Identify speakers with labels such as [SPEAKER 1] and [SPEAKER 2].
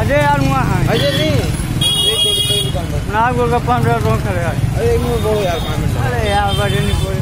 [SPEAKER 1] अजय यार हुआ है
[SPEAKER 2] अजय नहीं एक गोलगप्पे की दुकान पर
[SPEAKER 1] ना गोलगप्पा 15 टका करे यार
[SPEAKER 2] अरे एक में बोलो यार 5 मिनट
[SPEAKER 1] अरे यार बड़े नहीं बोले